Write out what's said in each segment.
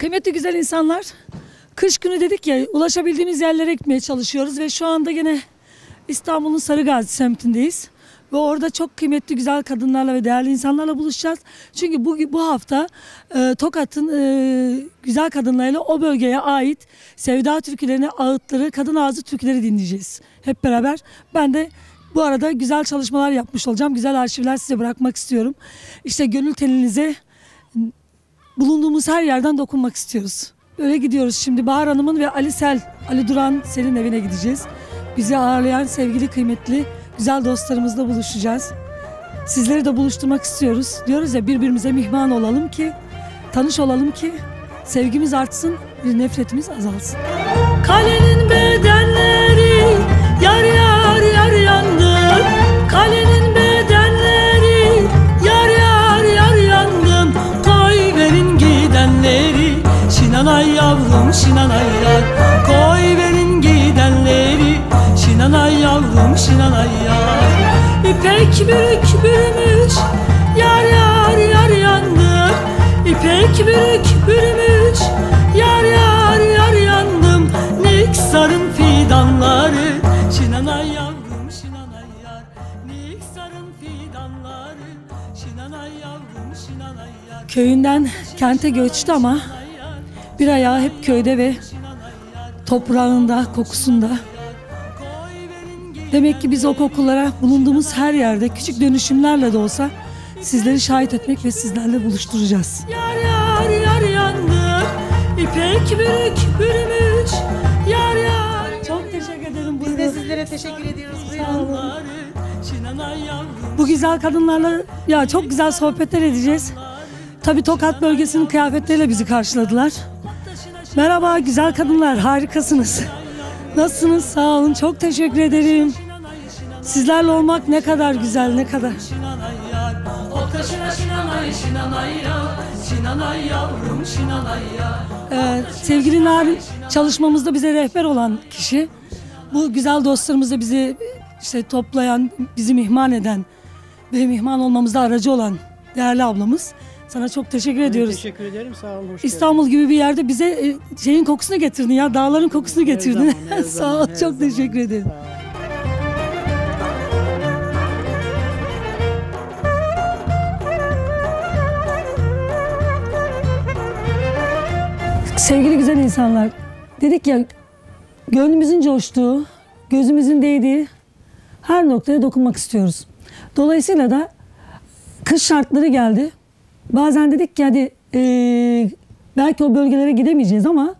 Kıymetli güzel insanlar, kış günü dedik ya, ulaşabildiğimiz yerlere gitmeye çalışıyoruz ve şu anda yine İstanbul'un Sarıgazi semtindeyiz. Ve orada çok kıymetli güzel kadınlarla ve değerli insanlarla buluşacağız. Çünkü bu hafta Tokat'ın güzel kadınlarıyla o bölgeye ait sevda türkülerini, ağıtları, kadın ağzı türküleri dinleyeceğiz hep beraber. Ben de bu arada güzel çalışmalar yapmış olacağım. Güzel arşivler size bırakmak istiyorum. İşte gönül telinize bulunduğumuz her yerden dokunmak istiyoruz. Böyle gidiyoruz şimdi. Bahar Hanım'ın ve Ali Duran Sel'in evine gideceğiz. Bizi ağırlayan sevgili, kıymetli, güzel dostlarımızla buluşacağız. Sizleri de buluşturmak istiyoruz. Diyoruz ya, birbirimize mihman olalım ki, tanış olalım ki sevgimiz artsın, bir nefretimiz azalsın. Kalenin bedenleri yar yar yar yandı. Kalenin bedenleri yar yar yar yandım. Koy verin gidenleri, şinanay yavrum şinanay yar. Koy verin gidenleri, şinanay yavrum şinanay yar. İpek bürük bürümüş yar yar yar yandım. İpek bürük bürümüş yar yar yar yandım. Niksar'ın fidanları, şinanay yavrum şinanay yar. Niksar'ın fidanları, şinanay yavrum şinanay yar. Köyünden kente göçtü ama bir ayağı hep köyde ve toprağında, kokusunda. Demek ki biz o kokulara bulunduğumuz her yerde küçük dönüşümlerle de olsa sizleri şahit etmek ve sizlerle buluşturacağız. Yar yar yar yandı, İpek bürük bürümüş yar yar. Çok teşekkür ederim. Biz de sizlere teşekkür ediyoruz. Buyurun. Bu güzel kadınlarla ya çok güzel sohbetler edeceğiz. Tabii Tokat bölgesinin kıyafetleriyle bizi karşıladılar. Merhaba güzel kadınlar, harikasınız. Nasılsınız? Sağ olun, çok teşekkür ederim. Sizlerle olmak ne kadar güzel, ne kadar. Sevgili Narin çalışmamızda bize rehber olan kişi. Bu güzel dostlarımızla bizi işte toplayan, bizi mihman eden ve mihman olmamızda aracı olan değerli ablamız. Sana çok teşekkür ediyoruz. Teşekkür ederim, sağ olun. İstanbul gibi bir yerde bize şeyin kokusunu getirdin ya, dağların kokusunu getirdin. Sağ ol, çok teşekkür ederim. Sevgili güzel insanlar, dedik ya, gönlümüzün coştuğu, gözümüzün değdiği her noktaya dokunmak istiyoruz. Dolayısıyla da kış şartları geldi. Bazen dedik ki hadi belki o bölgelere gidemeyeceğiz ama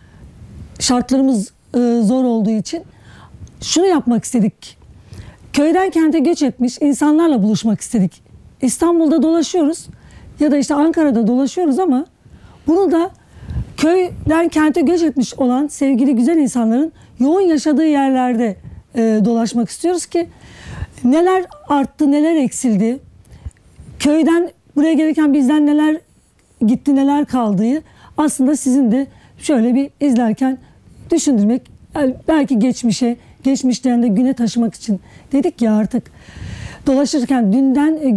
şartlarımız zor olduğu için şunu yapmak istedik. Köyden kente göç etmiş insanlarla buluşmak istedik. İstanbul'da dolaşıyoruz ya da işte Ankara'da dolaşıyoruz ama bunu da köyden kente göç etmiş olan sevgili güzel insanların yoğun yaşadığı yerlerde dolaşmak istiyoruz ki neler arttı, neler eksildi, köyden buraya gelirken bizden neler gitti, neler kaldığı aslında sizin de şöyle bir izlerken düşündürmek, belki geçmişten de güne taşımak için dedik ya, artık dolaşırken dünden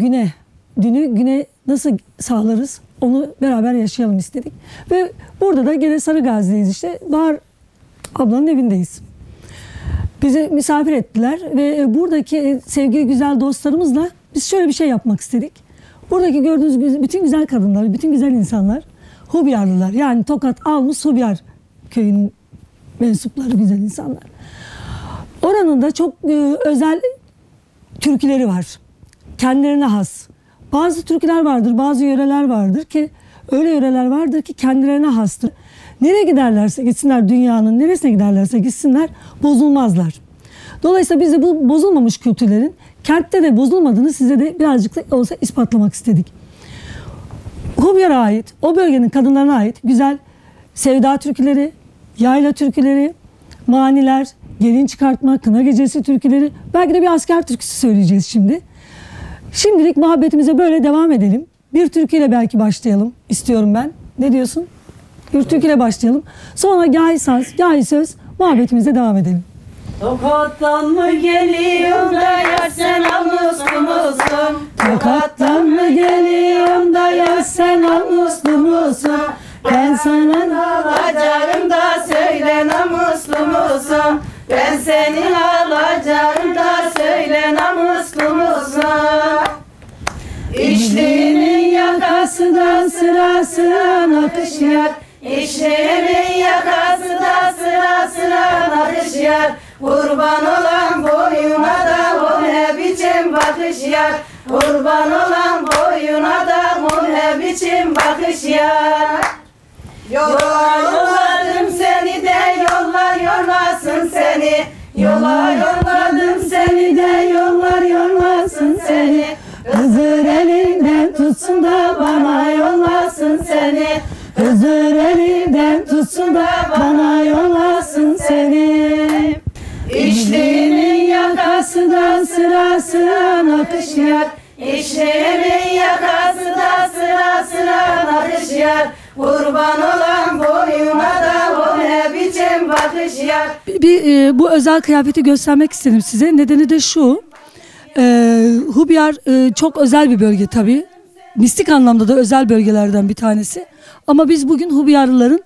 güne nasıl sağlarız onu beraber yaşayalım istedik. Ve burada da gene Sarıgazi'deyiz, işte Bahar ablanın evindeyiz. Bizi misafir ettiler ve buradaki sevgili güzel dostlarımızla biz şöyle bir şey yapmak istedik. Buradaki gördüğünüz bütün güzel kadınlar, bütün güzel insanlar Hubyarlılar. Yani Tokat Almus Hubyar köyünün mensupları, güzel insanlar. Oranın da çok özel türküleri var. Kendilerine has. Bazı türküler vardır, bazı yöreler vardır ki öyle yöreler vardır ki kendilerine hastır. Nereye giderlerse gitsinler, dünyanın neresine giderlerse gitsinler bozulmazlar. Dolayısıyla biz de bu bozulmamış kültürlerin kentte de bozulmadığını size de birazcık da olsa ispatlamak istedik. Hubyar'a ait, o bölgenin kadınlarına ait güzel sevda türküleri, yayla türküleri, maniler, gelin çıkartma, kına gecesi türküleri, belki de bir asker türküsü söyleyeceğiz şimdi. Şimdilik muhabbetimize böyle devam edelim. Bir türküyle belki başlayalım istiyorum ben. Ne diyorsun? Bir türküyle başlayalım. Sonra gahi söz muhabbetimize devam edelim. Tokat'tan mı geliyorum da yar sen almuslu musun? Tokat'tan mı geliyorum da yar sen almuslu musun? Ben sana alacağım da söyle namuslu musun? Ben senin alacağım da söyle namuslu musun? İşliğinin yakası da sıra sıra nakışıyor. İşliğinin yakası da sıra sıra nakışıyor. Kurban olan boyuna da o ne biçim bakış yar. Kurban olan boyuna da o ne biçim bakış yar. Yola yolladım seni de yollar yollasın seni. Yola yolladım seni de yollar yollasın seni. Hızır elinden tutsun da bana yollasın seni. Hızır elinden tutsun da bana yollasın seni. İşliğinin yakası da sıra sıra nakışıyor. İşliğinin yakası da sıra sıra nakışıyor. Kurban olan boyuna da o ne biçim bakış yar. Bu özel kıyafeti göstermek istedim size. Nedeni de şu. Hubyar çok özel bir bölge tabii. Mistik anlamda da özel bölgelerden bir tanesi. Ama biz bugün Hubyarlıların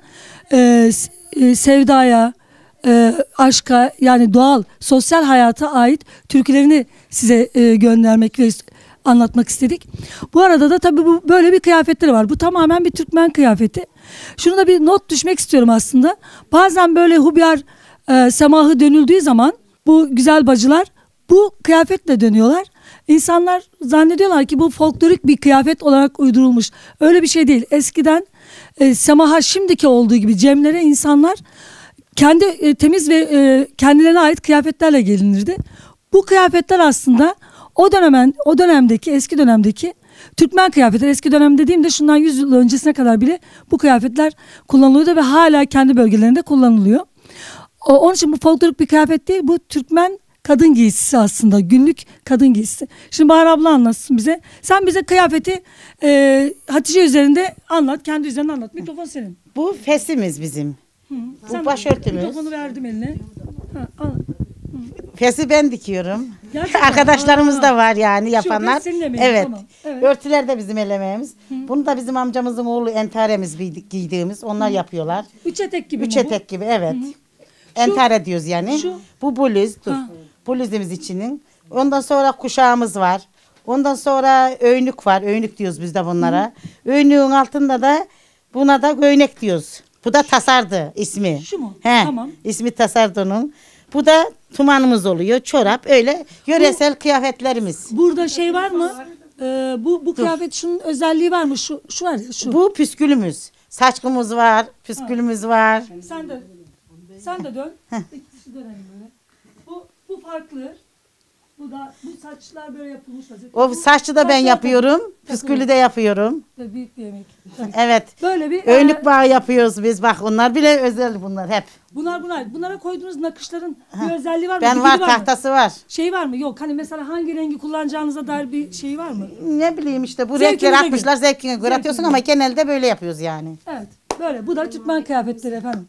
sevdaya, aşka yani doğal, sosyal hayata ait türkülerini size göndermek ve anlatmak istedik. Bu arada da tabii böyle bir kıyafetleri var. Bu tamamen bir Türkmen kıyafeti. Şunu da bir not düşmek istiyorum aslında. Bazen böyle Hubyar semahı dönüldüğü zaman bu güzel bacılar bu kıyafetle dönüyorlar. İnsanlar zannediyorlar ki bu folklorik bir kıyafet olarak uydurulmuş. Öyle bir şey değil. Eskiden semaha şimdiki olduğu gibi cemlere insanlar kendi temiz ve kendilerine ait kıyafetlerle gelinirdi. Bu kıyafetler aslında o dönemdeki eski dönemdeki Türkmen kıyafetleri, eski dönem dediğimde şundan 100 yıl öncesine kadar bile bu kıyafetler kullanılıyordu ve hala kendi bölgelerinde kullanılıyor. Onun için bu folklorik bir kıyafet değil, bu Türkmen kadın giysisi aslında, günlük kadın giysisi. Şimdi Bahar abla anlatsın bize. Sen bize kıyafeti Hatice üzerinde anlat, kendi üzerinde anlat. Mikrofon senin. Bu fesimiz bizim. Hı. Bu Sen başörtümüz. mikrofonu verdim eline. Ha, al. Fesi ben dikiyorum. Gerçekten? Arkadaşlarımız da var yani yapanlar. fes senin emeğin, Evet. tamam. Evet. Örtüler de bizim elemeğimiz. Bunu da bizim amcamızın oğlu entaremiz giydiğimiz. Onlar yapıyorlar. Üç etek gibi Üç mi bu? etek gibi evet. Entare diyoruz yani. şu- Bu bluz. Dur. Ha. Bluzumuz içinin. Ondan sonra kuşağımız var. Ondan sonra önlük var. Önlük diyoruz biz de bunlara. Önlüğün altında da buna da göğnek diyoruz. Bu da tasardı ismi. Şu mu? He, Tamam. İsmi tasardı onun. Bu da tumanımız oluyor. Çorap öyle yöresel kıyafetlerimiz. Burada şey var mı? Bu kıyafet şunun özelliği var mı? Şu var ya şu. Bu püskülümüz. Saçkımız var, püskülümüz var. Sen de dön. İkisi dönelim böyle. Bu farklı. Bu saçlar böyle yapılmış vaziyette. O saçlı da ben Saçlar yapıyorum. Püskülü de yapıyorum. da büyük bir yemek. Evet. Böyle bir Önlük bağı yapıyoruz biz. Bak onlar bile özel bunlar hep. bunlara koyduğunuz nakışların bir özelliği var mı? Ben Bir var dili mı? tahtası var. Şey var mı? Yok. Hani mesela hangi rengi kullanacağınıza dair bir şey var mı? Ne bileyim işte bu Zevkinize renkleri göre. atmışlar zevkine göre atıyorsun ama genelde böyle yapıyoruz yani. Evet. Böyle. Bu da Türkmen kıyafetleri efendim.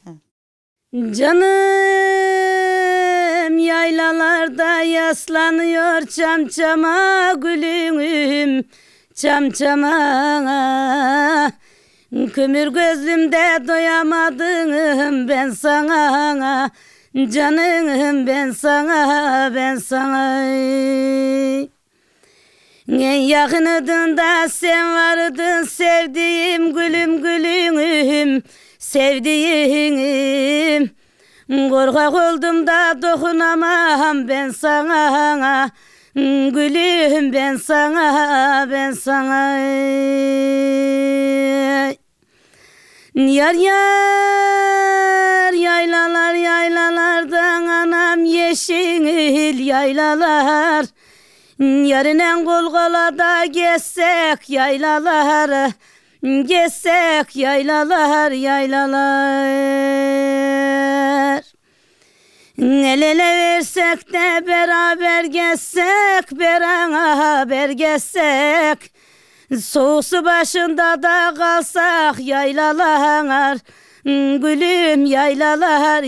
Canım yaylalarda yaslanıyor çamçama gülüm çamçama. Kömür gözlümde doyamadım ben sana. Canım ben sana. En yakınıdın da sen vardın sevdiğim gülüm sevdiğim. Korkak oldum da dokunamam ben sana. Gülüm ben sana. Yar yaylalardan anam yeşil yaylalar. Yarinen kol kola da gezsek yaylalar. Gezsek yaylalar. El ele versek de beraber gezsek. Soğuk su başında da kalsak yaylalar. Gülüm yaylalar.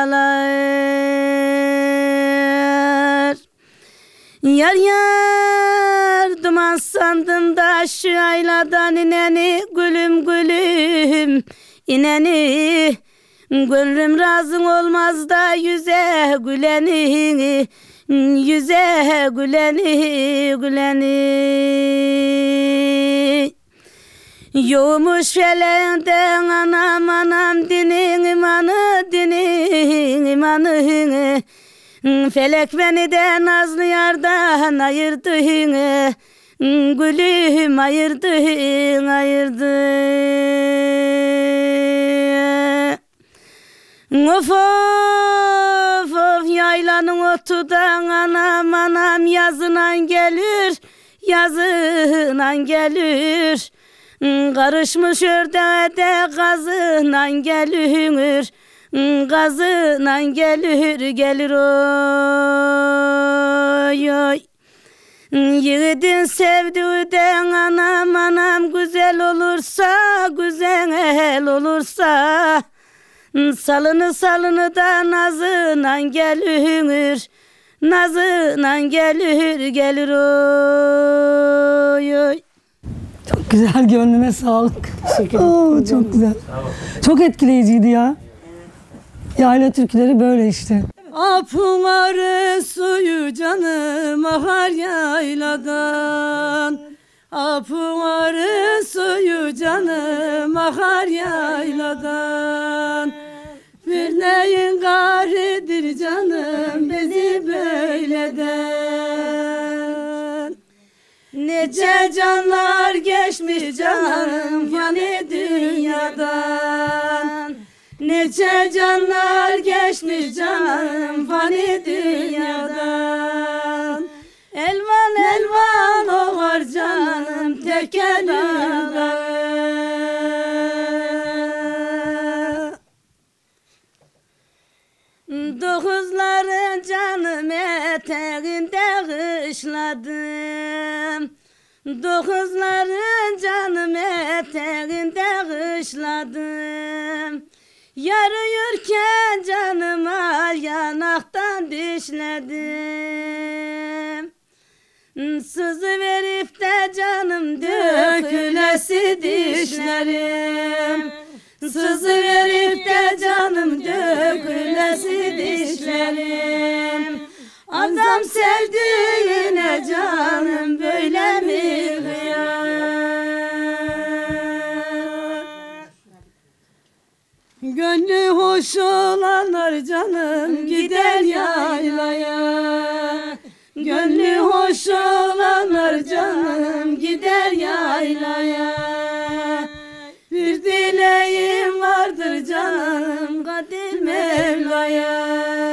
Yar duman sandım da şu yayladan ineni gülüm. ineni. Gönlüm razın olmaz da yüze güleni, yüze güleni, güleni. Yoğmuş feleğinden anam anam dinin imanı, dinin imanı. Felek beni de nazlı yardan ayırdı, gülüm ayırdı, ayırdı. Of of of yaylanın otudan anam anam yazınan gelir, yazınan gelir. Karışmış ördeğe de gazınan gelir, gazınan gelir, gelir oy oy. Yiğidin sevdiğinden anam anam güzel olursa, güzel olursa. Salını salını da nazınan gelir, nazınan gelir, gelir oy oy. Çok güzel, gönlüne sağlık. Oo, çok güzel. Çok etkileyiciydi ya. Yayla türküleri böyle işte. Apınarın suyu canım akar yayladan. Apınarın suyu canım akar yayladan. Bir neyin garidir canım bizi böyleden. Nece canlar geçmiş canım yani dünyadan. Nece canlar geçmiş canım fani dünyadan. Elvan elvan oğar canım tekelüden. Dokuzların canım eteğinde kışladım. Dokuzların canım eteğinde kışladım. Yarıyırken canım al yanaktan dişledim. Sızı verip de canım dökülesi dişlerim. Sızı verip de canım dökülesi dişlerim. Adam sevdiğine canım böyle mi kıyar? Gönlü hoş olanlar canım gider yaylaya. Gönlü hoş olanlar canım gider yaylaya. Bir dileğim vardır canım Kadir Mevla'ya.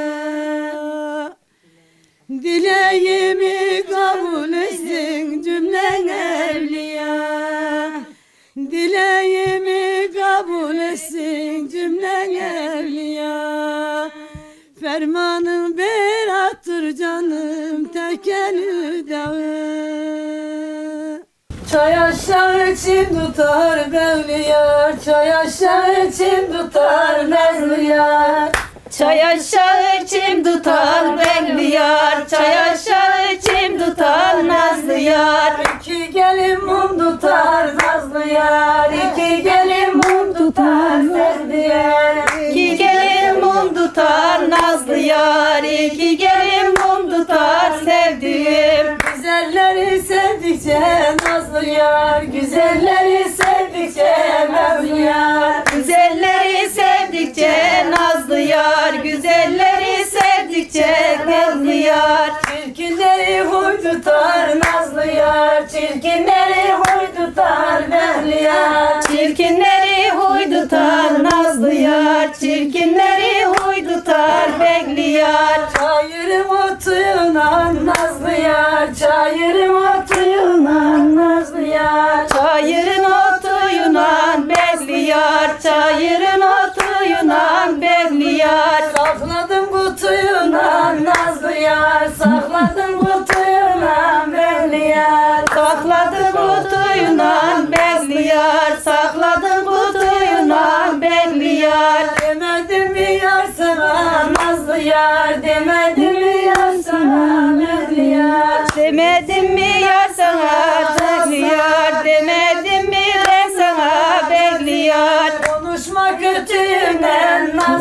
Dileğimi kabul etsin cümlen evliya. Dileğimi kabul etsin cümlen evliya. Fermanın berattır canım tekelü dağı. Çay aşağı için tutar gönlü yar. Çay aşağı için tutar nazlı yar. Çay aşağı içim tutar bekli yar. Çay aşağı içim tutar nazlı yar. İki gelin mum tutar nazlı yar. İki gelin mum tutar sevdi yar. İki gelin mum tutar nazlı yar. İki gelin mum tutar sevdiğim. Güzelleri sevdikçe nazlı yar. Güzelleri sevdikçe nazlı yar. Güzelleri sevdikçe nazlı yar. Güzelleri sevdikçe nazlı yar. Çirkinleri huy tutar nazlı yar. Çirkinleri huy tutar behli yar. Çirkinleri huy tutar nazlı yar. Çirkinleri huy tutar bekli yar. Çayırım otuyla nazlı yar. Çayırım otuyla nazlı yar. Çayırın otuyla bekli yar. Çayırın otuyla bekli yar. Sakladım kutuyla nazlı yar. Sakladım kutuyla behli yar. Sakladım kutuyla bekli yar. Sakladım kutuyla bekli yar. Demedim mi yar sana nazlı yar. Demedim mi yar sana behli yar. Demedim mi yar sana bekli yar. Demedim mi ben sana bekli yar. Konuşmak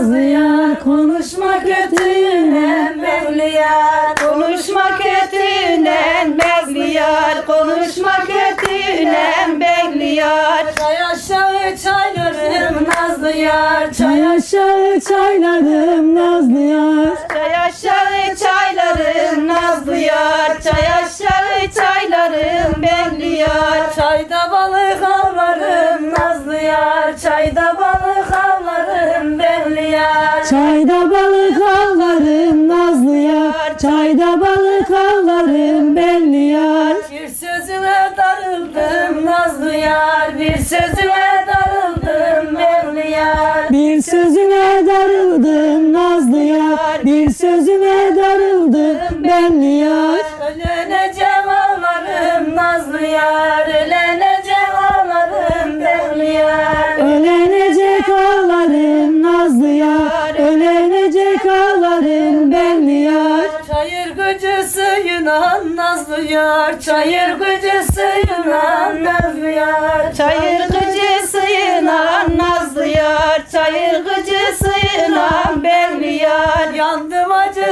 nazlı yar. Konuşma kötüyle Mevliyar. Konuşma kötüyle Mevliyar, konuşma kötüyle Mevliyar. Çay aşağı çaylarım nazlı yar. Çay aşağı çaylarım nazlı yar. Çay aşağı çaylarım nazlı yar, çay aşağı çaylarım Mevliyar. Çayda balık avlarım nazlı yar. Çayda balık avlarım belli yar. Çayda balık avlarım nazlı yar. Çayda balık avlarım belli yar. Bir sözüne darıldım nazlı yar. Bir sözüne darıldım belli yar. Bir sözüne darıldım nazlı yar. Bir sözüne darıldım belli yar. Ölene cevalarım nazlı yar. Ölene cevalarım belli yar. Ölenecek ağlarım nazlı yar. Ölenecek ağlarım belli yar. Çayır gücüsü Yunan nazlı yar. Çayır gücüsü Yunan nazlı yar. Çayır gıcı sıyınan nazlı yar, çayır gıcı sıyınan belli yar. Yandım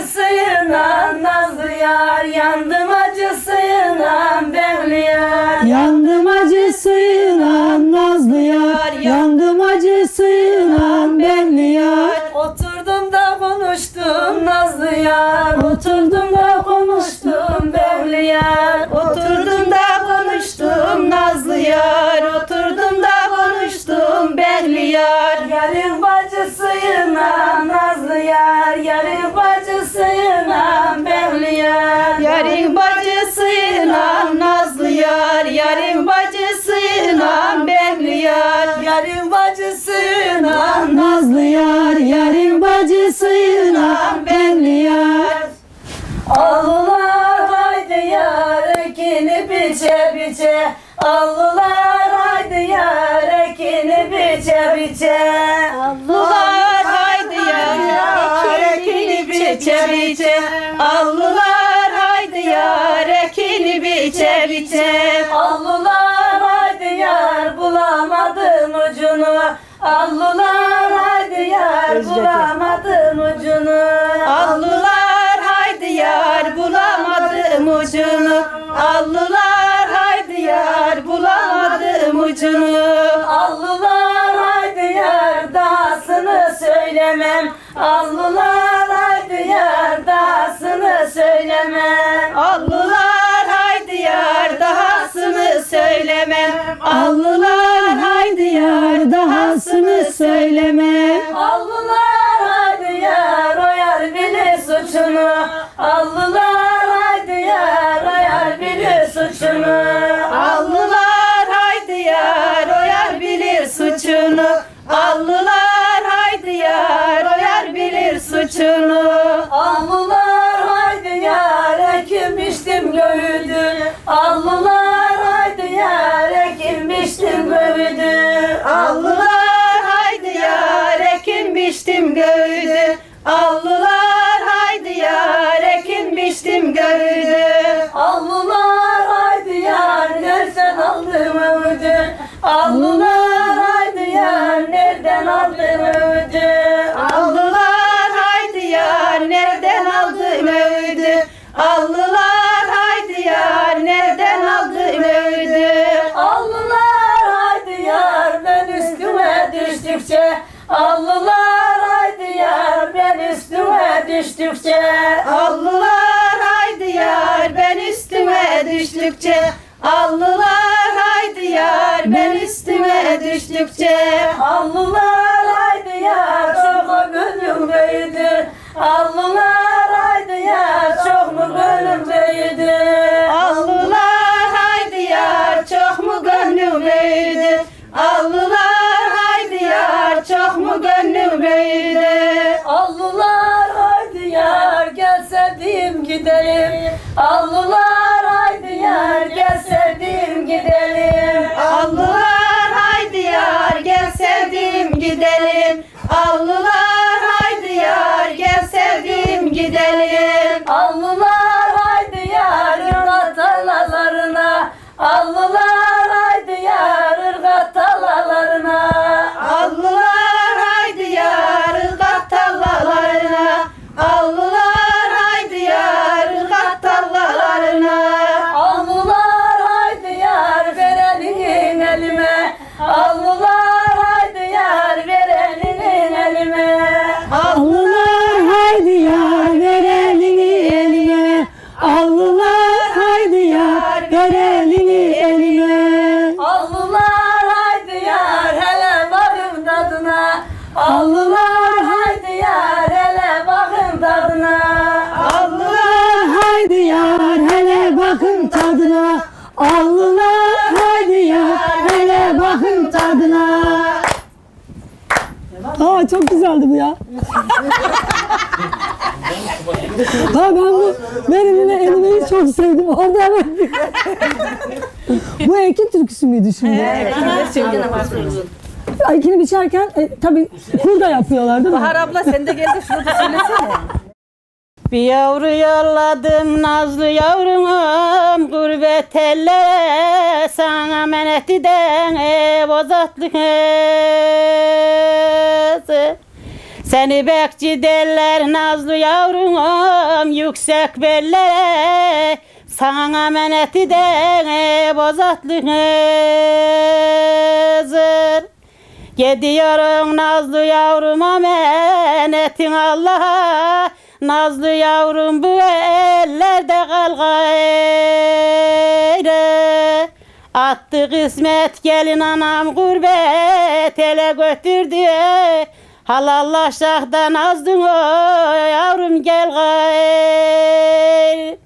acısıyla nazlı yar. Yandım acısıyla belli yar. Yandım acısıyla nazlı yar. Yandım acısıyla belli yar. Oturdum da konuştum nazlı yar. Oturdum da konuştum belli yar. Oturdum da konuştum nazlı yar, oturdum da konuştum belli yar. Yarın bacısıyla nazlı yar. Yarın bacısıyla belli yar. Yarın bacısıyla nazlı yar, yarın bacısıyla belli yar. Yarın bacısıyla Nazlı yar. Yarın bacısıyla belli yar. Allılar haydi yar ekini biçe biçe. Allılar haydi yar ekini biçe biçe. Allılar haydi yar ekini biçe biçe. Allılar haydi yar ekini biçe biçe. Allılar haydi yar bulamadım ucunu. Allılar haydi yar bulamadım ucunu. Allılar haydi yar bulamadım ucunu. Allılar haydi yar bulamadım ucunu. Allılar haydi yar dahasını söylemem. Allılar haydi yar dahasını söylemem. Allılar haydi yar dahasını söylemem. Allılar haydi yar dahasını söyleme. Allılar haydi yar o yar bilir suçunu. Allılar haydi yar o yar bilir suçunu. Allılar haydi yar o yar bilir suçunu. Allılar haydi yar o yar bilir suçunu. Allılar haydi yar ekim biçtim göğüdü. Allılar haydi yar ekim biçtim göğüdü. Allılar haydi yar ekin biçtim göğüdü. Allılar haydi yar ekin biçtim göğüdü. Allılar haydi yar nereden aldım öğüdü. Allılar haydi yar nereden aldım öğüdü. Allılar haydi yar nereden aldın öğüdü. Allılar haydi yar nereden aldın öğüdü. Allılar haydi yar ben üstüme düştükçe. Allılar haydi yar ben üstüme düştükçe. Allılar haydi yar ben üstüme düştükçe. Allılar haydi yar ben üstüme düştükçe. Allılar haydi yar çok mu gönlüm büyüdü. Allılar haydi yar çok mu gönlüm büyüdü. Allılar haydi yar çok mu gönlüm büyüdü. Allılar haydi yar çok mu gönlüm büyüdü. Allılar haydi yar gel sevdiğim gidelim. Allılar haydi yar gel sevdiğim gidelim. Allılar haydi yar gel sevdim gidelim. Allılar haydi yar gel sevdim gidelim. Allılar haydi yar ırgat tarlalarına. Allılar haydi yar ırgat tarlalarına. Allılar haydi yar ırgat Allılar haydi yar hele bakın tadına. Allılar haydi yar hele bakın tadına. Allılar haydi yar hele bakın tadına. Aa çok güzeldi bu ya. Ha ben bu Meryem'le Elime'yi çok sevdim. Oradan bu Ekin türküsü müydü şimdi? Ekini biçerken tabii hurda yapıyorlar değil mi? Bahar abla sen de gel de şunu da söylesene. Bir yavru yolladım nazlı yavrumum gurbet ellere sana emanet eden bozatlı kızı. Seni bekçi derler nazlı yavrumum yüksek bellere sana emanet eden bozatlı kızı. Gidiyorum nazlı yavrum emanetin Allah'a. Nazlı yavrum bu ellerde kal gayrı. Attı kısmet gelin anam gurbet ele götürdü. Halallaşak da nazlın o yavrum gel gayrı.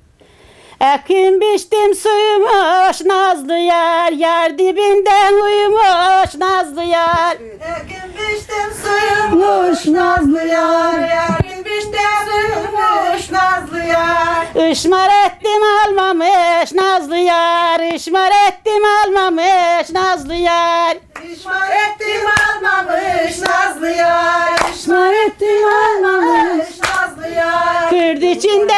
Ekin biçtim suyumuş nazlı yar, yar dibinden uyumuş nazlı yar. Ekin biçtim suyumuş nazlı yar. Ekin biçtim suyumuş nazlı yar. Işmar ettim almamış nazlı yar, ışmar ettim almamış nazlı yar. İşmar ettim almamış nazlı yar. İşmar ettim almamış. Nazlı yar. Kürt içinde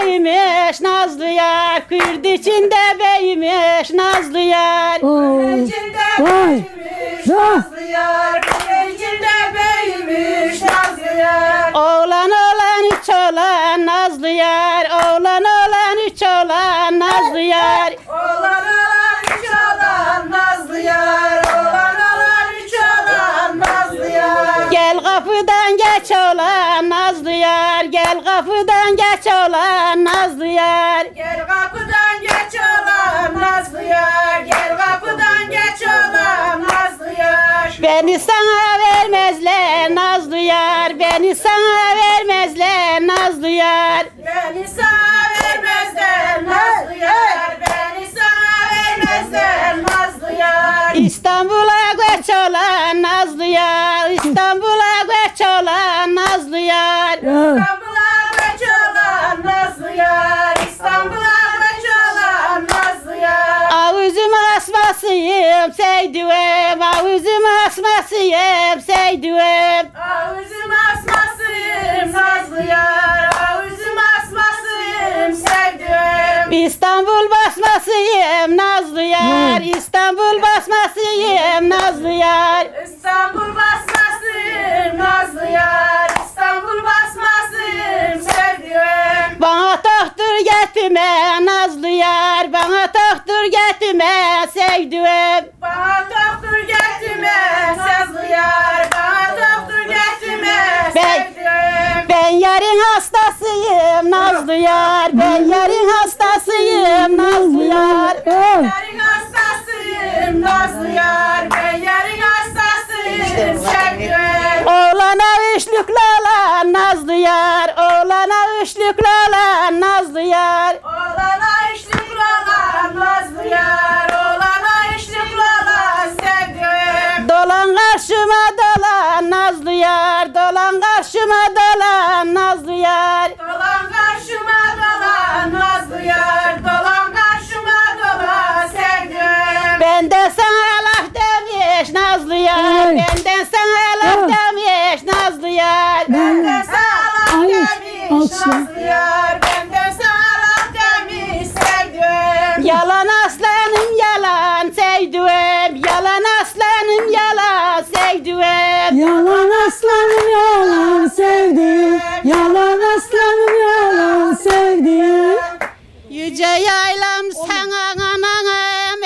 beymiş nazlı yar, Kürt içinde beymiş nazlı yar. Oy. İçinde Vay. büyümüş Ya. nazlı yar. İçinde büyümüş nazlı yar. Oğlan üç olan nazlı yar, oğlan üç olan nazlı yar. Oğlan üç olan nazlı yar. Oğlan üç olan nazlı yar. Gel kapıdan geç olan nazlı yar, gel kapıdan geç olan nazlı yar. Gel kapıdan geç olan nazlı yar. Gel kapıdan geç olan nazlı yar. Beni sana vermezler nazlı yar, beni sana vermezler nazlı yar. Beni sana vermezler nazlı yar. Beni sana vermezler nazlı yar. İstanbul'a göç olan nazlı yar, İstanbul'a göç olan nazlı yar. Ya. İstanbul'a göç olan nazlı yar. İstanbul'a göç olan nazlı yar. Avuzum asmasıyım seydüvem, avuzum asmasıyım seydüvem. Ağzım asmasıyım nazlı yar. Ağzım asmasıyım sevdim. İstanbul basmasıyım nazlı yar, İstanbul basmasıyım nazlı yar. İstanbul basmasıyım nazlı yar. İstanbul basmasıyım sevdim. Bana doktor getirme nazlı yar, bana doktor getirme sevdiğim. Bana doktor getirme nazlı yar. Bana doktor getirme sevdim. Ben yarın hastasıyım nazlı yar, ben yarın hastasıyım nazlı yar. Yarın hastasıyım nazlı yar. Ben yarın hastasıyım sevdim. Oğlana üçlüklü olan nazlı yar, oğlana üçlüklü olan nazlı yar. Oğlana işlik olan nazlı yar. Oğlana işlik olan sevdim. Dolan karşıma dolan nazlı yar, dolan karşıma dolan nazlı yar. Dolan karşıma dolan nazlı yar. Dolan karşıma dolan sevdim. Benden sana laf demiş nazlı yar, Ay. benden sana laf Ah. demiş nazlı yar. Benden sağlam Ay, demiş alkışla. nazlı yar. Benden sağlam demiş sevdim. Yalan aslanım yalan sevdiğim, yalan aslanım yalan sevdiğim. Yalan aslanım yalan sevdim. Yalan aslanım yalan sevdim. Yüce yaylam sana anam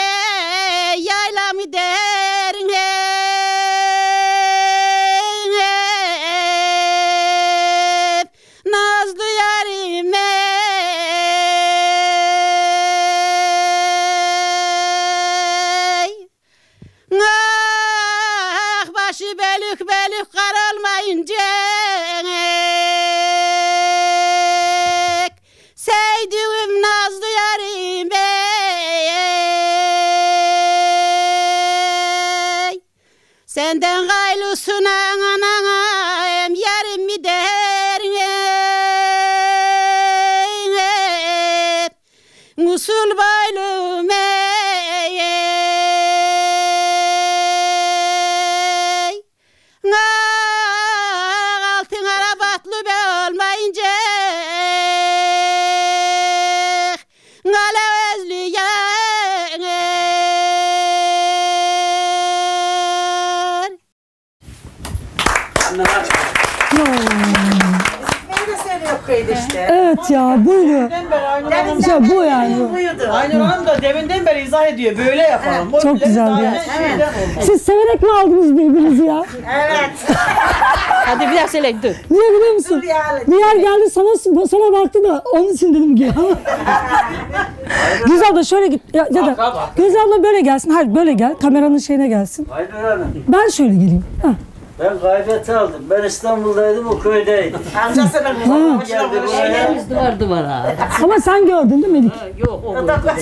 yaylamı derin hep nazlı yar olmayınca sevdiğim nazlı yarim bey. Senden gaylısına anana em yarim mi derin usul baylım altın arabatlı be olmayınca Galavezli yar. Beni de söylüyor köyde işte. Evet ya buydu. İşte bu yani. Aynur Hanım da deminden beri izah ediyor. Böyle yapalım. Çok Böyle güzel daha ya. önce şeyden olmaz. Siz severek mi aldınız birbirinizi ya? Evet. Hadi bir daha söyle dur. Niye biliyor musun? Dur ya. Bir yer geldi sana baktı da onun için dedim ki. Güzel abla şöyle git ya da Güzel abla böyle gelsin. Hayır böyle gel. Kameranın şeyine gelsin. Aynur Hanım, Ben şöyle geleyim. Ha. ben gaybeti aldım. Ben İstanbul'daydım, o köydeydi. Amcasının başına Geldi konuşuyor. buraya. Duvar duvara. Ama sen gördün değil mi Melik? Yok o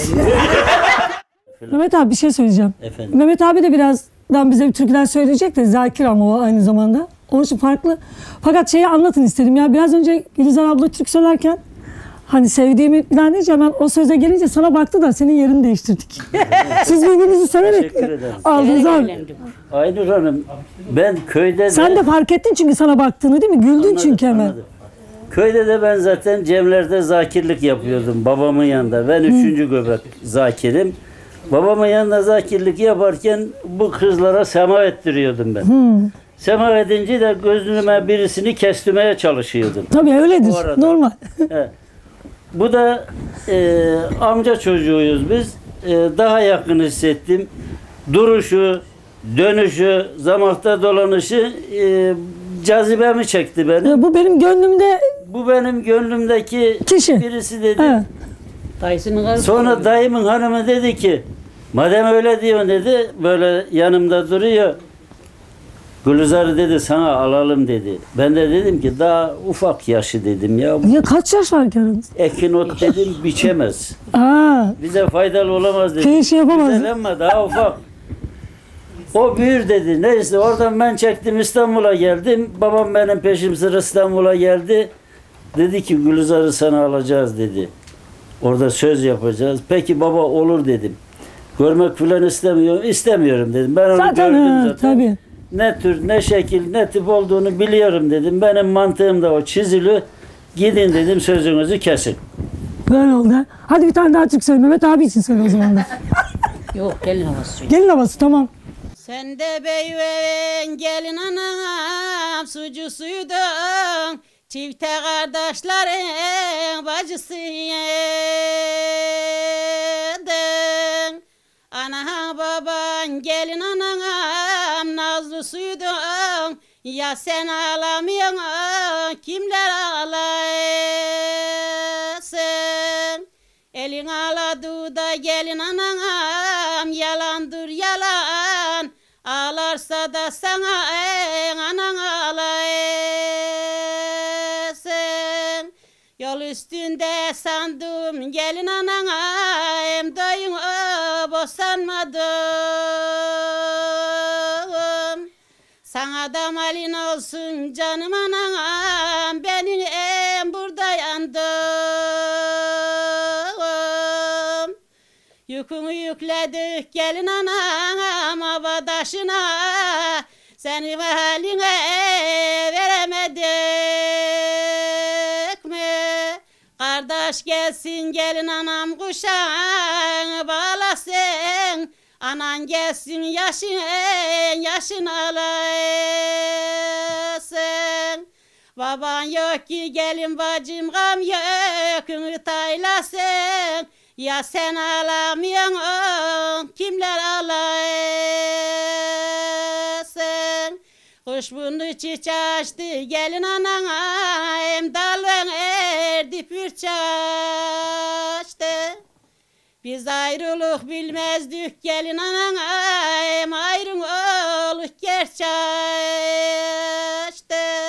Mehmet abi bir şey söyleyeceğim. Efendim? Mehmet abi de birazdan bize bir türküler söyleyecek de Zakir ama o aynı zamanda. Onun için farklı. Fakat şeyi anlatın istedim ya. Biraz önce Gülizar abla türkü söylerken hani sevdiğimi falan deyince hemen o söze gelince sana baktı da senin yerini değiştirdik. Siz birbirinizi severek Teşekkür ederim. aldınız abi. Aynur Hanım, ben köyde de... Sen de fark ettin çünkü sana baktığını değil mi? Güldün Anladım, çünkü hemen. anladım. Köyde de ben zaten Cemler'de zakirlik yapıyordum babamın yanında. Ben 3. göbek zakirim. Babamın yanında zakirlik yaparken bu kızlara sema ettiriyordum ben. Sema edince de gözüme birisini kestirmeye çalışıyordum. Tabii öyledir. Bu arada. Normal. Evet. Bu da amca çocuğuyuz biz. Daha yakın hissettim. Duruşu, dönüşü, zamakta dolanışı cazibemi çekti beni. Bu benim gönlümde Bu benim gönlümdeki Kişi. birisi dedi. evet. Dayısının karısı. Sonra dayımın hanımı dedi ki, madem öyle diyorsun dedi, böyle yanımda duruyor. Gülizar'ı dedi sana alalım dedi. Ben de dedim ki daha ufak yaşı dedim ya. Ya kaç yaş var ki aranızda? Ekin ot dedim biçemez. Aa, Bize faydalı olamaz dedi. Köy işi yapamaz. Güzel ama daha ufak. O büyür dedi. Neyse oradan ben çektim İstanbul'a geldim. Babam benim peşim sıra İstanbul'a geldi. Dedi ki Gülizar'ı sana alacağız dedi. Orada söz yapacağız. Peki baba olur dedim. Görmek filan istemiyorum dedim. Ben onu zaten gördüm zaten. tabii. Ne tür, ne şekil, ne tip olduğunu biliyorum dedim. Benim mantığımda o çizili. Gidin dedim sözünüzü kesin. Böyle oldu. Ha. Hadi bir tane daha türkü söyle. Mehmet abi için söyle o zaman da. Yok gelin havası. Gelin havası tamam. Sen de beyven gelin anam sucusuydun. Çifte kardeşlerin bacısıydın. Ana baban gelin anam nazlısuydun. Ya sen ağlamıyorsun kimler ağlasın. Elin ağladı da gelin anam yalandır yalan. Ağlarsa da sana anan ağlasın. Yol üstünde sandım gelin anana hem dayın boşanmadım. Sana da malin olsun canım anam benim burada yandım. Yükünü yükledik gelin anam abadaşına seni haline veremedik mi? Kardeş gelsin gelin anam kuşağını bağlasın. Anan gelsin yaşın alasın. Baban yok ki gelin bacım gam yükünü taylasın. Ya sen ağlamıyorsun kimler ağlasın. Kuşburnu çiçeği açtı gelin anana hem dalın erdi pürçe açtı. Biz ayrılık bilmezdik gelin anana hem ayrın olup gerçi açtı.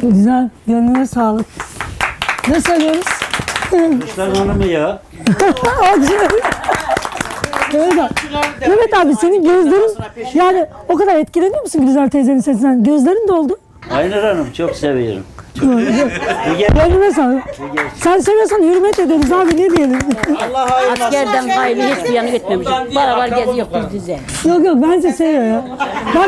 Güzel. Gönlüne sağlık. Ne söylüyoruz? Kuşlar hanımı ya. Evet abi. Evet abi senin gözlerin yani o kadar etkileniyor musun Gülizar teyzenin sesinden? Gözlerin doldu. Aynur Hanım çok seviyorum. Gönlüne sağlık. Sen seviyorsan hürmet ederiz abi ne diyelim. Allah hayırlı Askerden gayrı hiçbir yana gitmemişiz. Beraber geziyor biz dize. Yok yok bence seviyor ya. Bak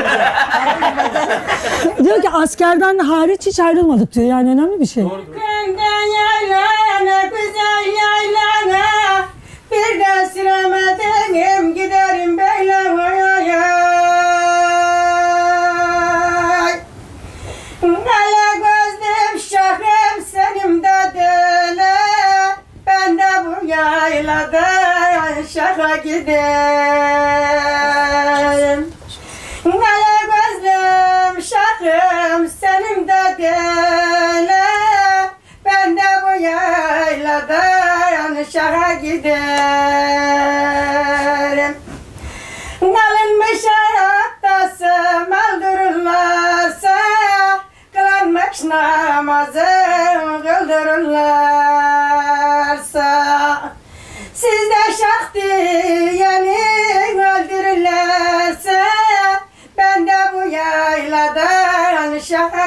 diyor ki askerden hariç hiç ayrılmadık diyor yani önemli bir şey. Benden yaylana, güzel yaylana, bir de süremedim giderim beylem Ala gözlüm şahım senim de dele, ben de bu yaylada şaha giderim. Ala gözlüm şahım senim de dele, ben de bu yaylada şaha giderim. Alınmış hayattası maldırırlarsa, kılanmış namazı kıldırırlarsa, sizde şah diyeni öldürürlerse, ben de bu yayladan şaha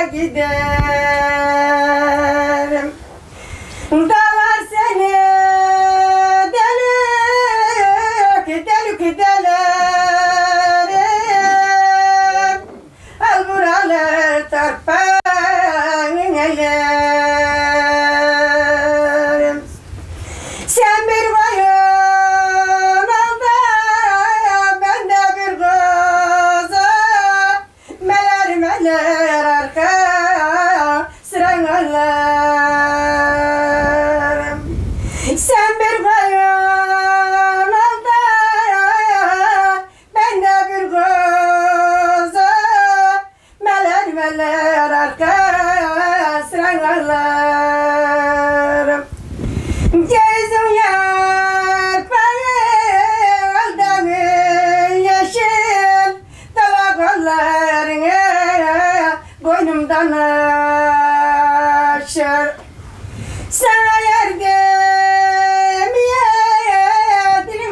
giderim. Dalar seni delik delerim, al buralar tarpan elerim. Sen bir koyun al da ben de bir koza, meler meler arka sıran alırım. Sen bir koyun al da ben de bir koza, meler meler arka sıran alırım. Gezim yarpağı aldamın yeşil, dala kollarını boynumdan aşır. Sana yerdemiye dilim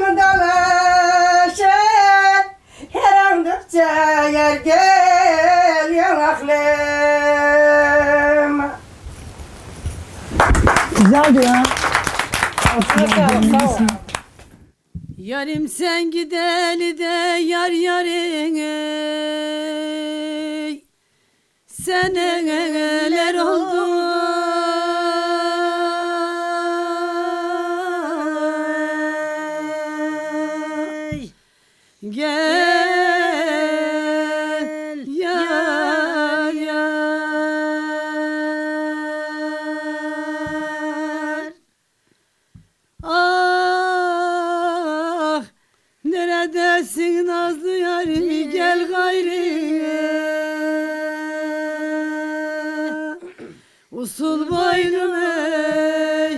dolaşır, her andıkça yer geliyor aklıma. Güzeldi ya. Yarim sen gideli de yar yarın ey, seneler oldu. Gel yar yar. Ah neredesin nazlı yarim, gel gayrı. Usul boylum ey,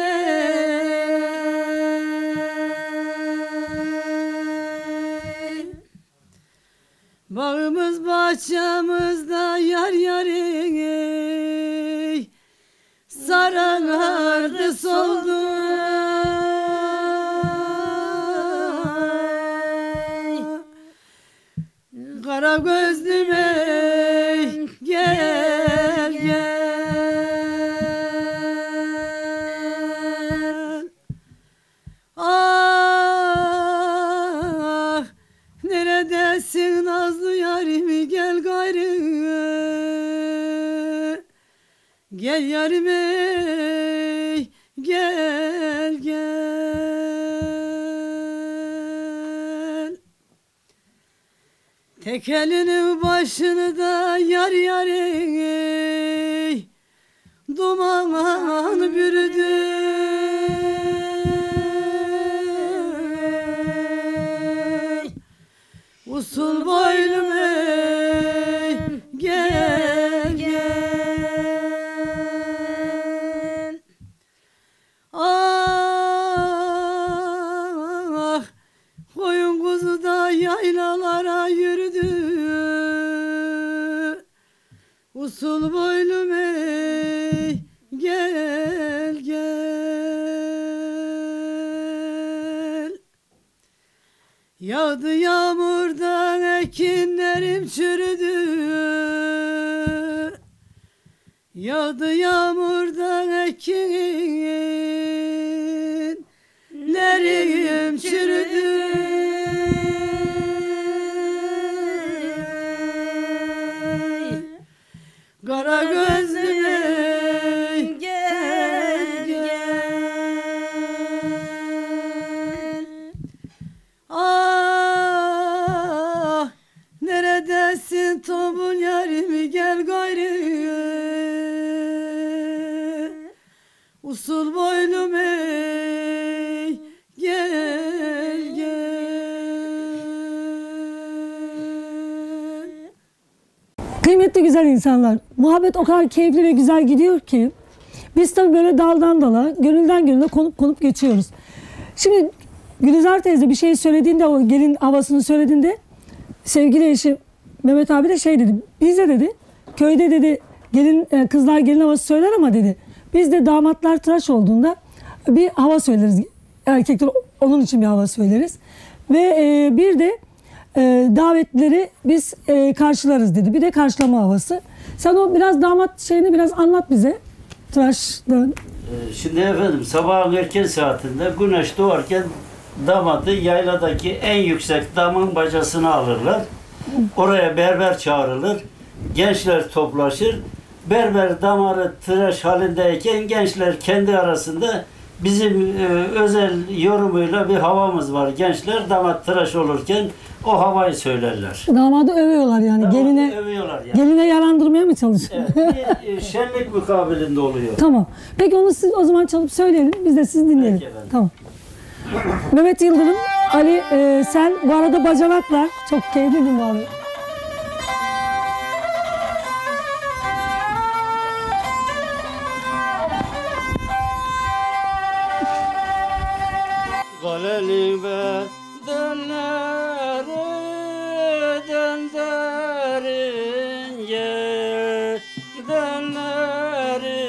ey. Bağımız bahçemizde yar yarın ey, sarardı soldu. Kara gözlüm ey, gel gel. Ah neredesin nazlı yarim, gel gayrı. Gel yarim ey, gel gel. Tek elinin başını da yar yarın ey, duman bürüdü. Usul boylum ey, gel gel. Ah koyun kuzu da yaylalara yürüdü. Usul boylum ey gel gel. Yağdı yağmurdan ekinlerim çürüdü. Yağdı yağmurdan ekinlerim çürüdü. Kara gözlüm ey gel gel. Ah neredesin tobul yarim gel gayrı. Usul boylum ey gel gel. Kıymetli güzel insanlar, muhabbet o kadar keyifli ve güzel gidiyor ki biz tabii böyle daldan dala, gönülden gönüle konup geçiyoruz. Şimdi Gülizar teyze bir şey söylediğinde, o gelin havasını söylediğinde sevgili eşi Mehmet abi de şey dedi, bize dedi köyde dedi gelin kızlar gelin havası söyler ama dedi biz de damatlar tıraş olduğunda bir hava söyleriz. Erkekler onun için bir hava söyleriz. Ve bir de davetlileri biz karşılarız dedi. Bir de karşılama havası. Sen o biraz damat şeyini biraz anlat bize. Tıraştan. Şimdi efendim sabahın erken saatinde güneş doğarken damadı yayladaki en yüksek damın bacasına alırlar. Oraya berber çağrılır. Gençler toplaşır. Berber damarı tıraş halindeyken gençler kendi arasında bizim özel yorumuyla bir havamız var. Gençler damat tıraş olurken o havayı söylerler. Damadı övüyorlar yani. Damadı övüyorlar yani. Geline yalandırmaya mı çalışıyor? Evet, bir şenlik mukabilinde oluyor. Tamam. Peki onu siz o zaman çalıp söyleyelim. Biz de sizi dinleyelim. Peki efendim. Tamam. Mehmet Yıldırım, Ali sen bu arada bacanaklar. Çok keyifli bir muhabbet. Galeli ve dönleri dönderince dönleri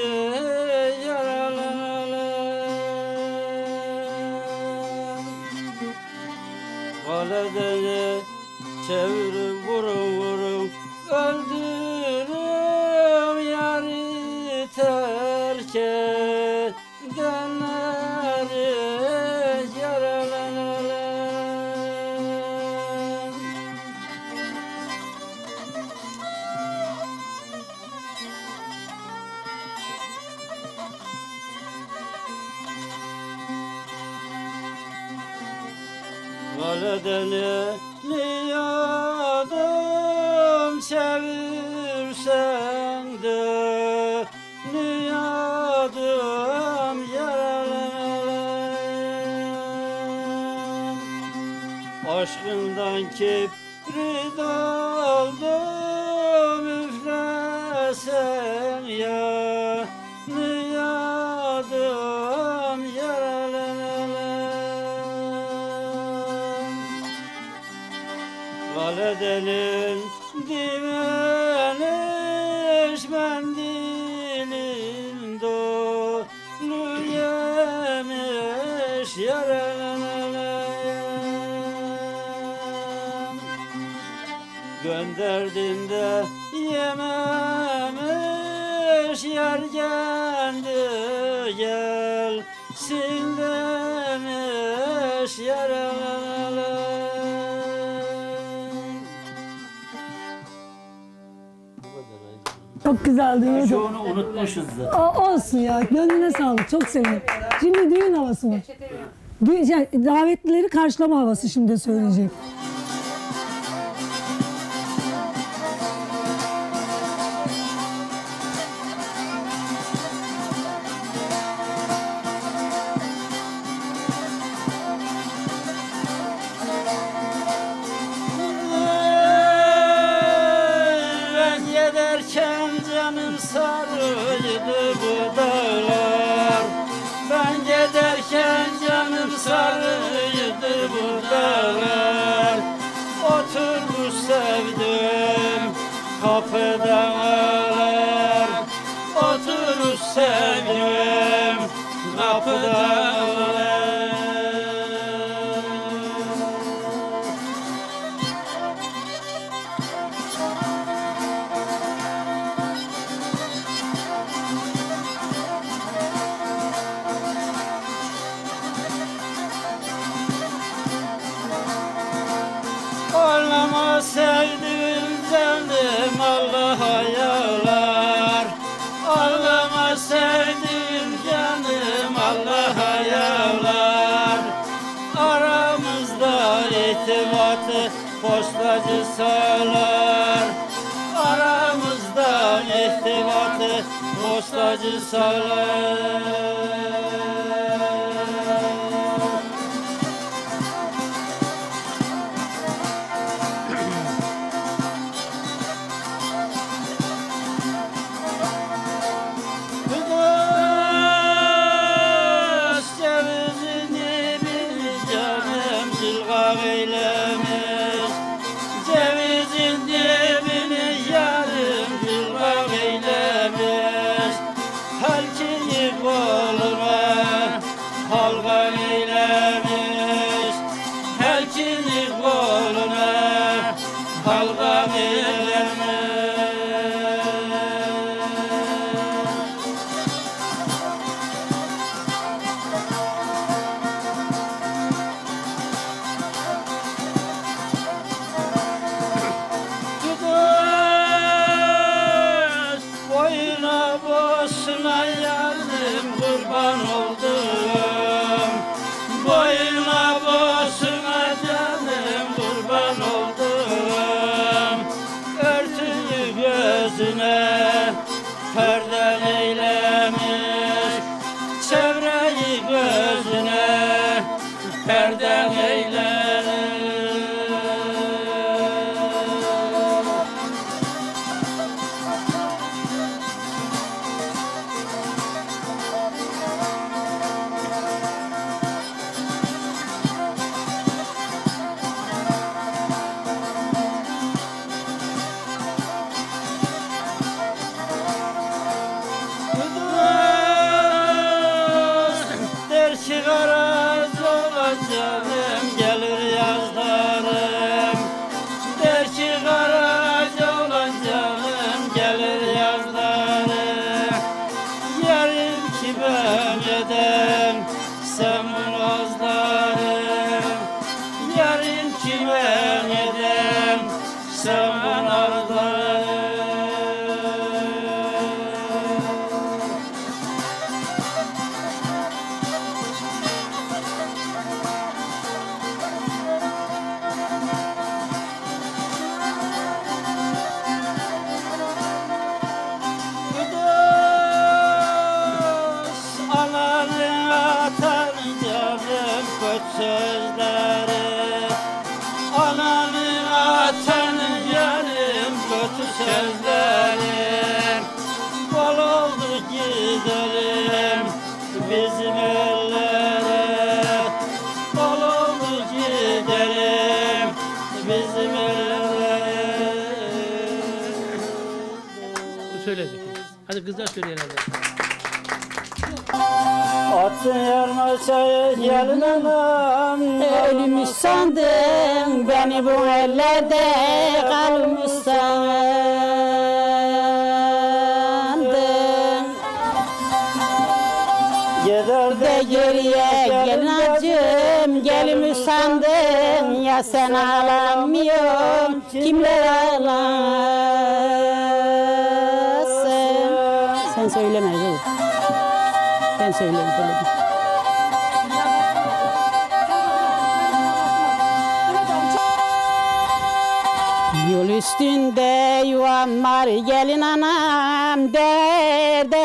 yaralanalım. Galedeni çevirip vurun öldürüm yari terk dönleri yaralanalım. Galedeni niyadım çevirsen de niyadım yaralanalım. Aşkından kibrit oldum üflesen ya niyadım yaralanalım. Galedenin dimeniş mendilin dolu yemiş yaralanalım. Gönderdim de yememiş yer geldi gelsin demiş yaralanalım. Çok güzeldi. Evet. Çoğunu unutmuşuz da. Olsun ya. Gönlüne sağlık. Çok sevindim. Şimdi düğün havası mı? Davetlileri karşılama havası şimdi söyleyecek. Ben giderken canım sarıydı bu dağlar. Ben giderken canım sarıydı bu dağlar. Oturmuş sevdim kapıdan ağlar. oturur sevdim kapıda. Ağlama sevdim canım Allah'a yağlar. Ağlama sevdim canım Allah'a yağlar. Aramızda irtibatı postacı sağlar. Aramızda irtibatı postacı sağlar. Cevizin dibini yarım cılgak eylemiş. Helkini koluna halka eylemiş. Helkini koluna halka eylemiş. Boyuna boşuna yardım kurban oldum. Boyuna boşuna canım kurban oldum. Örtüyü gözüne perde eylemiş. Çevreyi gözüne perde eylemiş. Der çıkaraz olacağım gelir yazlarım. Der çıkaraz olacağım gelir yazlarım. Yarım ki ben edem sen bu nazlarım. Yarım ki ben edem sen bu nazlarım. Ananın atanın canım kötü sözleri. Ananın atanın canım kötü sözleri. Bol oldu gidelim bizim ellere. Bol oldu gidelim bizim ellere. Bu söyleyecek. Hadi kızlar söyleyelim. Attın yarma çayı gelin anam. Ölümü sandın beni bu ellerde kalmış sandın. Gider De geriye gelin acım gelimi sandın ya sen ağlamıyorsun kimler ağlasın. Sen söyleme dur. Ben söyleyeyim. Yol üstünde yuvam var gelin anam derde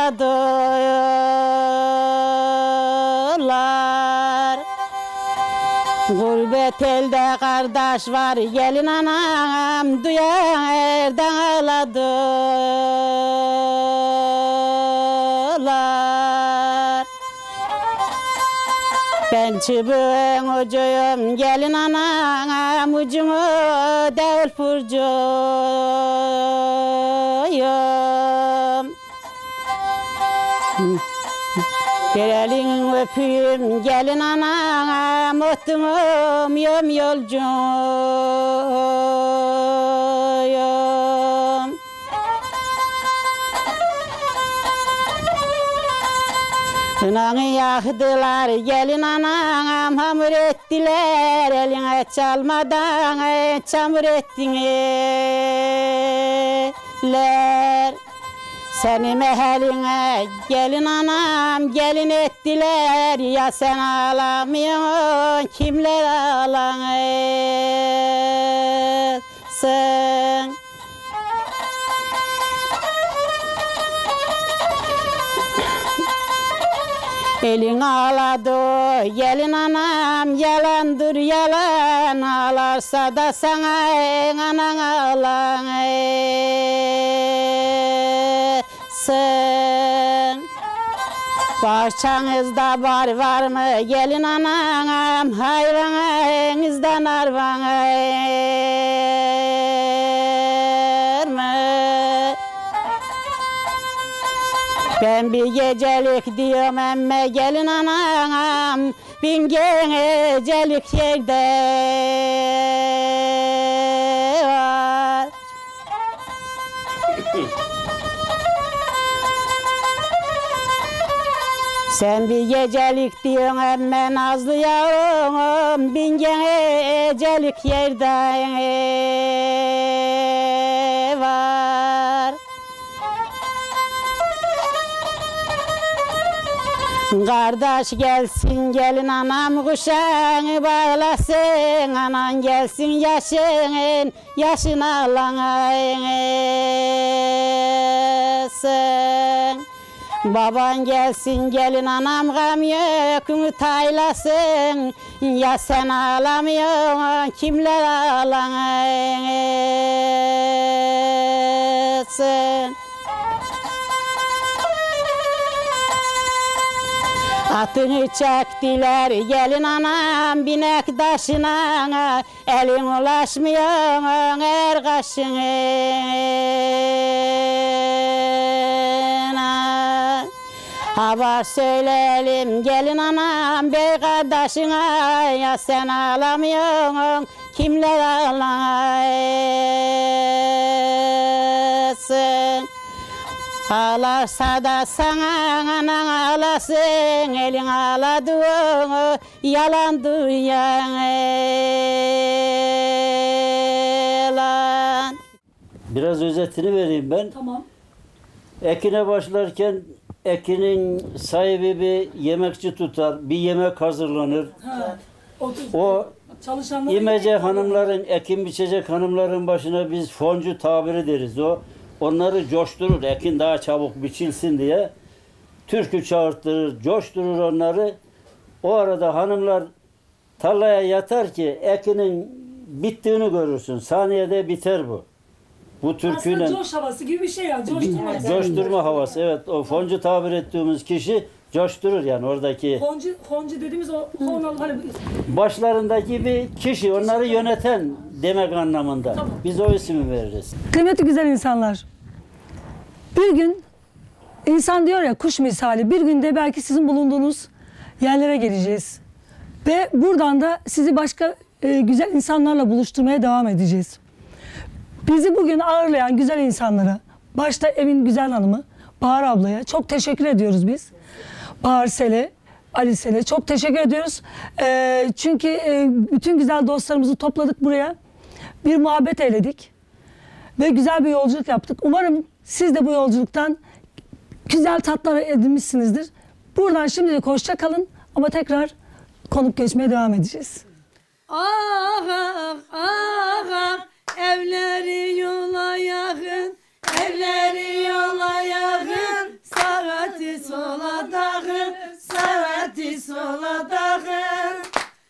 fırladılar. Gurbet elde kardeş var gelin anam duyardan ağladılar. Ben çubuğun ucuyum gelin anam ucumu değil fırcuyum. Bir elin öpeyim gelin anana mutlum yom yolcuyum. Kınanı yaktılar gelin anam hamur ettiler eline çalmadan çamur ettiler. Seni meheline gelin anam gelin ettiler ya sen ağlamıyorsun kimler ağlansın. Elin ağladı gelin anam yalandır yalan ağlarsa da sana anan ağlansın. Bahçenizde var mı gelin anam hayvanınızdan arvan mı? Ben bir gecelik diyorum emme gelin anam bin gecelik yerde var. Sen bir gecelik diyorsun emme nazlı yavrum bin gecelik yerde var. Kardeş gelsin gelin anam kuşağını bağlasın anan gelsin yaşın ağlansın. Baban gelsin gelin anam gam yükünü taylasın ya sen ağlamıyorsun kimler ağlansın. Atını çektiler gelin anam binek taşına elin ulaşmıyor er kaşına. Haber söyleyelim gelin anam bey kardeşine ya sen ağlamıyorsun kimler ağlasın. Ağlarsa da sana anan ağlasın, elin ağladığını yalan duyan. Biraz özetini vereyim ben. Tamam. Ekine başlarken ekinin sahibi bir yemekçi tutar, bir yemek hazırlanır. Ha. O Çalışanlar İmece hanımların, ekin biçecek hanımların başına biz foncu tabiri deriz. Onları coşturur, ekin daha çabuk biçilsin diye. Türkü çağırtırır, coşturur onları. O arada hanımlar tarlaya yatar ki ekinin bittiğini görürsün. Saniyede biter bu. Bu türküyle... Aslında coş havası gibi bir şey ya. Coşturma. Coşturma havası, evet. O foncu tabir ettiğimiz kişi coşturur yani oradaki... Foncu dediğimiz o honalı hani... Başlarındaki bir kişi, onları yöneten demek anlamında. Tamam. Biz o ismi veririz. Kıymetli güzel insanlar. Bir gün insan diyor ya kuş misali bir günde belki sizin bulunduğunuz yerlere geleceğiz. Ve buradan da sizi başka güzel insanlarla buluşturmaya devam edeceğiz. Bizi bugün ağırlayan güzel insanlara, başta evin güzel hanımı Bahar ablaya çok teşekkür ediyoruz biz. Bahar Sele, Ali Sele çok teşekkür ediyoruz. Çünkü bütün güzel dostlarımızı topladık buraya. Bir muhabbet eyledik. Ve güzel bir yolculuk yaptık. Umarım siz de bu yolculuktan güzel tatlar edinmişsinizdir. Buradan şimdilik hoşça kalın ama tekrar konuk geçmeye devam edeceğiz. Ah ah ah ah evleri yola yakın, evleri yola yakın, saati sola takın, saati sola takın.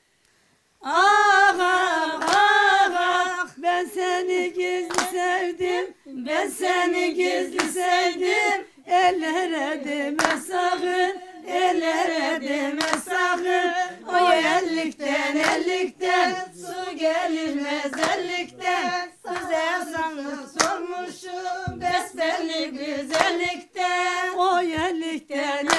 Ah ah ah ah ben seni gizli sevdim, ben seni gizli sevdim. Ellere deme sakın, ellere deme sakın. O ellikten su gelmez ellikten. Güzel sanlık sormuşum besbelli güzellikten. O ellikten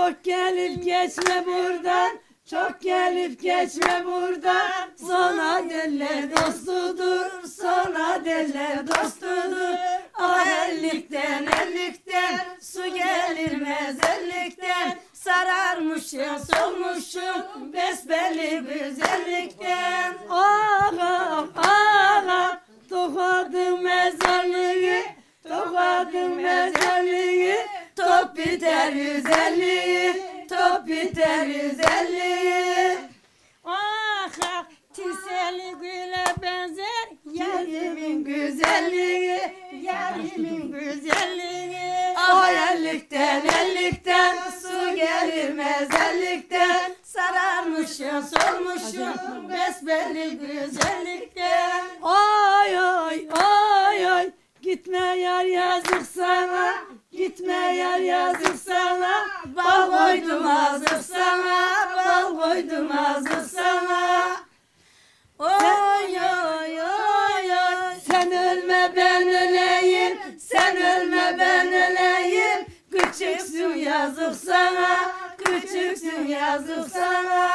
Çok gelip geçme buradan, çok gelip geçme buradan. Sonra derler dostudur, sonra derler dostudur. Ah ellikten ellikten, su gelirmez ellikten. Sararmışım solmuşum, besbelli güzellikten. Ağam ağam, tokadım mezarlığı, tokadım mezarlığı. Top biter 150, top biter 150. Ah ah, tiseli güle benzer yarimin güzelliği, yarimin güzelliği. Ah ellikten ellikten, su gelirmez ellikten. Sararmışım solmuşum, besbelli güzellikten. Ay ay ay ay, gitme yar yazık sana, gitme yar yazık sana. Bal koydum azık sana, bal koydum azık sana. Oy oy oy oy, sen ölme ben öleyim, sen ölme ben öleyim. Küçüksün yazık sana, küçüksün yazık sana.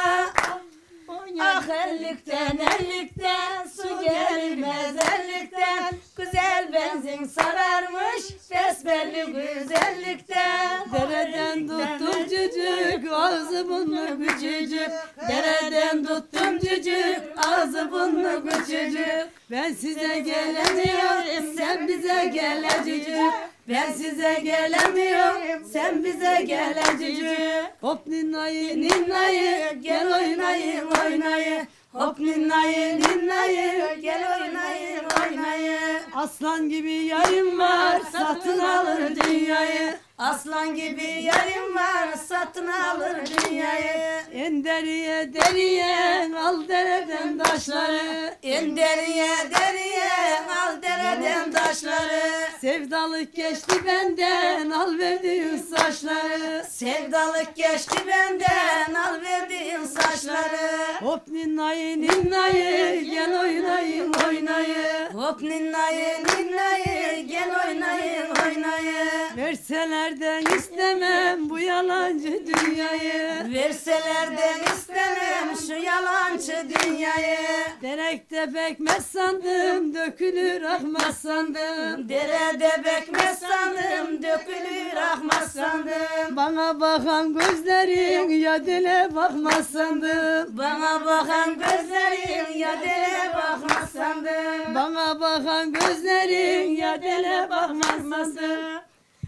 Ah ellikten ellikten, su gelmez ellikten. Güzel benzin sararmış, besbelli güzellikten. Dereden tuttum cücük, ağzı burnu küçücük. Dereden tuttum cücük, ağzı burnu küçücük. Ben size gelemiyorum, sen bize gelecek. Ben size gelemiyorum, sen bize gelecek. Hop ninnayı ninnayı, gel oynayın oynayın. Hop ninnayı ninnayı, gel oynayın oynayın. Aslan gibi yarım var, satın alır dünyayı. Aslan gibi yarım var, satın alır dünyayı. En deriye deriye, al dereden taşları. En deriye deriye, al dereden taşları. Sevdalık geçti benden, al verdiğin saçları. Sevdalık geçti benden, al verdiğin saçları. Hop ninnayı ninnayı, gel oynayın oynayın. Hop ninnayı ninnayı, gel oynayın oynayın. Verselerden istemem bu yalancı dünyayı. Verselerden istemem şu yalancı dünyayı. Derekte bekmez sandım, dökülür akmaz sandım. Derede bekmez sandım, dökülür akmaz sandım. Bana bakan gözlerin ya dile bakmaz sandım. Bana bakan gözlerin ya dile bakmaz sandım. Bana bakan gözlerin ya dile bakmaz sandım.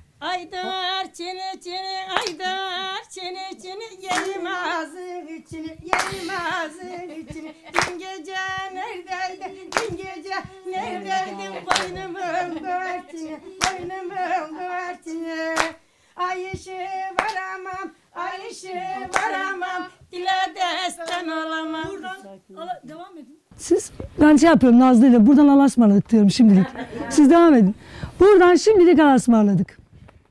Aydar çini çini, aydar çini çini, yerim ağzın içini, yerim ağzın içini. Dün gece neredeydin, dün gece neredeydin, boynumun güvertini, boynumun güvertini. Ay işi varamam, ay işi varamam, dile destan olamam. Buradan devam edin. Siz, ben şey yapıyorum Nazlı ile, buradan Allah'a ısmarladık diyorum şimdilik. Siz devam edin. Buradan şimdilik Allah'a ısmarladık.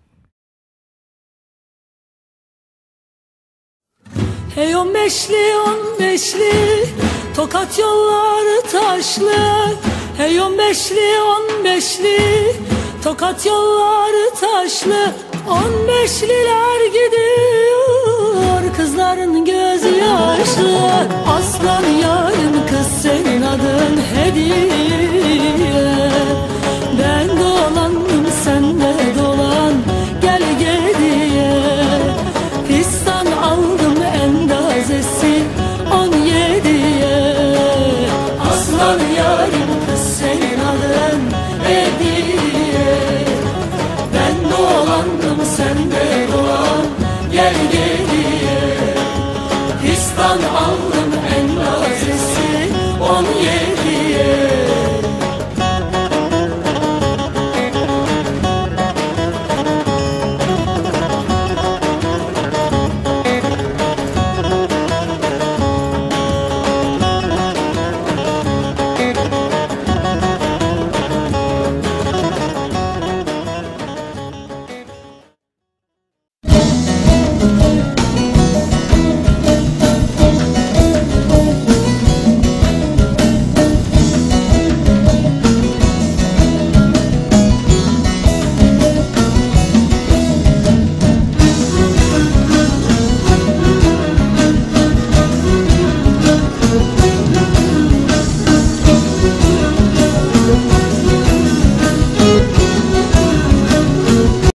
Hey 15'li 15'li, Tokat yolları taşlı. Hey 15'li 15'li, Tokat yolları taşlı. 15'liler gidiyor, kızların gözü yaşlı. Aslan yarın kız senin adın hediye.